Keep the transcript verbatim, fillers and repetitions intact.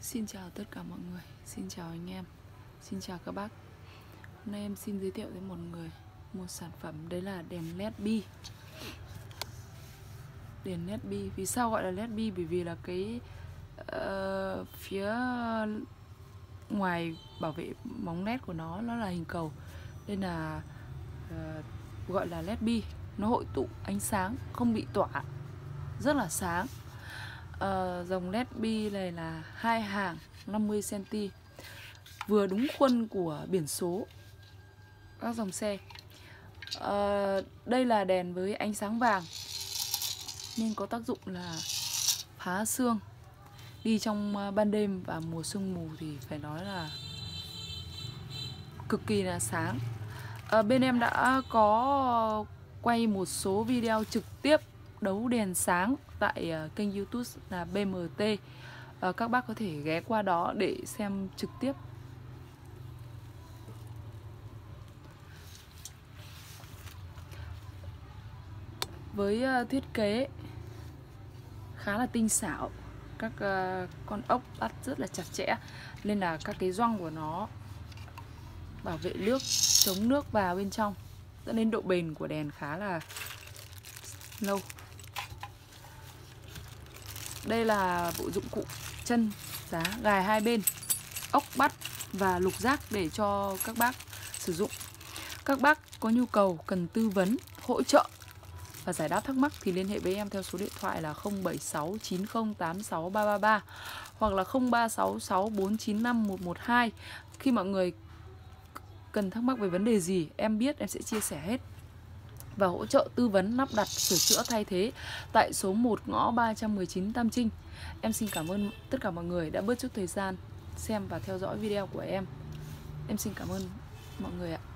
Xin chào tất cả mọi người, xin chào anh em, xin chào các bác. Hôm nay em xin giới thiệu với một người một sản phẩm, đấy là đèn led bi. Đèn led bi, vì sao gọi là led bi? Bởi vì là cái uh, phía ngoài bảo vệ bóng led của nó nó là hình cầu, nên là uh, gọi là led bi. Nó hội tụ ánh sáng, không bị tỏa, rất là sáng. Uh, dòng led bi này là hai hàng năm mươi xăng-ti-mét, vừa đúng khuôn của biển số các dòng xe. uh, Đây là đèn với ánh sáng vàng nên có tác dụng là phá sương. Đi trong ban đêm và mùa sương mù thì phải nói là cực kỳ là sáng. uh, Bên em đã có quay một số video trực tiếp đấu đèn sáng tại uh, kênh YouTube là bê em tê. uh, Các bác có thể ghé qua đó để xem trực tiếp. Với uh, thiết kế khá là tinh xảo, các uh, con ốc bắt rất là chặt chẽ, nên là các cái gioăng của nó bảo vệ nước, chống nước vào bên trong, dẫn đến độ bền của đèn khá là lâu. Đây là bộ dụng cụ chân giá gài hai bên, ốc bắt và lục giác để cho các bác sử dụng. Các bác có nhu cầu cần tư vấn, hỗ trợ và giải đáp thắc mắc thì liên hệ với em theo số điện thoại là không bảy sáu chín không tám sáu ba ba ba hoặc là không ba sáu sáu bốn chín năm một một hai. Khi mọi người cần thắc mắc về vấn đề gì, em biết em sẽ chia sẻ hết và hỗ trợ tư vấn lắp đặt, sửa chữa, thay thế tại số một ngõ ba trăm mười chín Tam Trinh. Em xin cảm ơn tất cả mọi người đã bớt chút thời gian xem và theo dõi video của em. Em xin cảm ơn mọi người ạ.